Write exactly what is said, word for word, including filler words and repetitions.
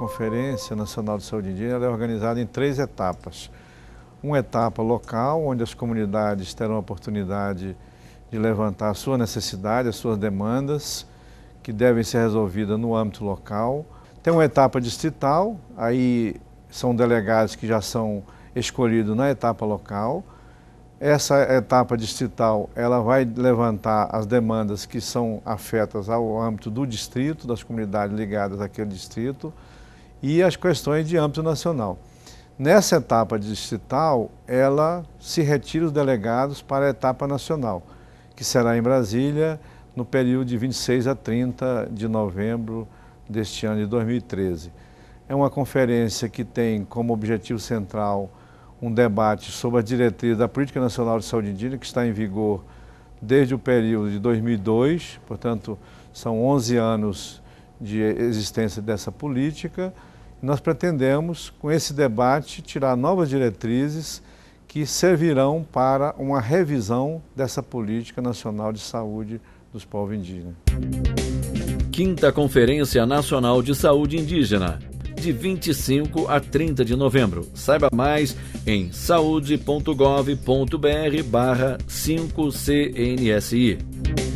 Conferência Nacional de Saúde Indígena ela é organizada em três etapas. Uma etapa local, onde as comunidades terão a oportunidade de levantar a sua necessidade, as suas demandas, que devem ser resolvidas no âmbito local. Tem uma etapa distrital, aí são delegados que já são escolhidos na etapa local. Essa etapa distrital, ela vai levantar as demandas que são afetas ao âmbito do distrito, das comunidades ligadas àquele distrito, e as questões de âmbito nacional. Nessa etapa distrital, ela se retira os delegados para a etapa nacional, que será em Brasília, no período de vinte e seis a trinta de novembro deste ano de dois mil e treze. É uma conferência que tem como objetivo central um debate sobre a diretriz da Política Nacional de Saúde Indígena, que está em vigor desde o período de dois mil e dois, portanto, são onze anos de existência dessa política. Nós pretendemos, com esse debate, tirar novas diretrizes que servirão para uma revisão dessa Política Nacional de Saúde dos povos indígenas. Quinta Conferência Nacional de Saúde Indígena, de vinte e cinco a trinta de novembro. Saiba mais em saúde ponto gov ponto br barra cinco C N S I.